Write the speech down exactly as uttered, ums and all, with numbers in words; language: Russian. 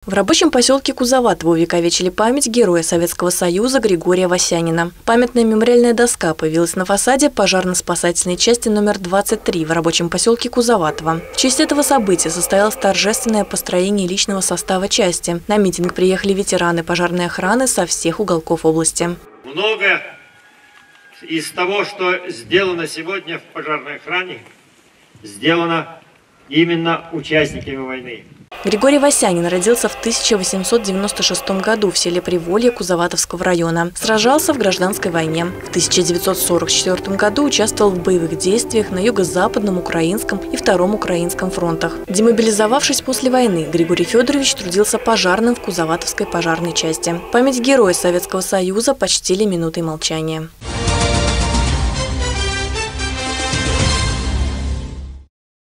В рабочем поселке Кузоватово увековечили память героя Советского Союза Григория Васянина. Памятная мемориальная доска появилась на фасаде пожарно-спасательной части номер двадцать три в рабочем поселке Кузоватово. В честь этого события состоялось торжественное построение личного состава части. На митинг приехали ветераны пожарной охраны со всех уголков области. Много из того, что сделано сегодня в пожарной охране, сделано именно участниками войны. Григорий Васянин родился в тысяча восемьсот девяносто шестом году в селе Приволье Кузоватовского района. Сражался в гражданской войне. В тысяча девятьсот сорок четвёртом году участвовал в боевых действиях на юго-западном украинском и втором украинском фронтах. Демобилизовавшись после войны, Григорий Федорович трудился пожарным в Кузоватовской пожарной части. Память героя Советского Союза почтили минутой молчания.